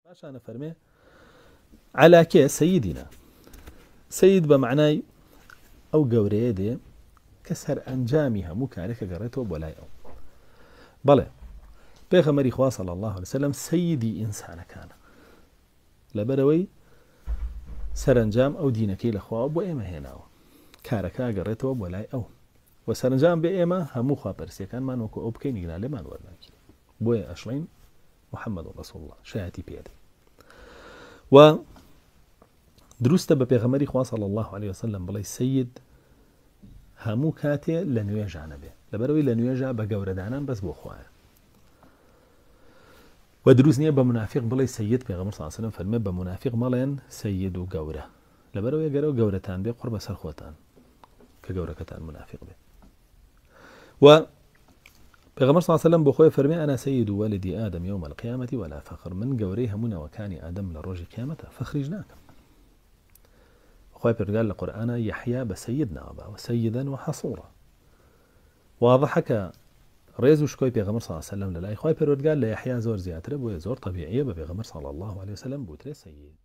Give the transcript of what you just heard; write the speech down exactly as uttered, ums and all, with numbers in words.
باشا فرمي على كي سيدنا سيد بمعنى أو قوريه دي كسر أنجامها مكارك قريته بولاي أو بلى بيغمري خواه صلى الله عليه وسلم سيدي إنسان كان لبروي سرنجام أو دينكي لخواه بو إيما هنا كاركا قريته بولاي أو وسرنجام بإيما همو خواه برسي كان ما نوكو أبكين يقنالي ما نورناكي بوي أشرين محمد رسول الله شاهدي بيدي و دروست ببيغمري خواه صلى الله عليه وسلم بلاي سيد همو كاتي لنويجع نبي لبروي لنويجع بقوردانان بس بو خواه ودروس نية بمنافق بلاي سيد بيغمر صلى الله عليه وسلم فرمي بمنافق مالين سيد وقوره لبروي قروا قورتان بي قرب سرخوتان كقوره كتان منافق بي و بيغمر صلى الله عليه وسلم بخوي فرمي أنا سيد والدي آدم يوم القيامة ولا فخر من قوريها منا وكاني آدم لروج قيامته فخرجناك خوي قال القرآن يحيى بسيدنا أبا وسيدا وحصورا واضحك ريز وشكوي بيغمر صلى الله عليه وسلم للاي خوي قال ليحيى زور زياتر بو زور طبيعية بيغمر صلى الله عليه وسلم بوتري سيد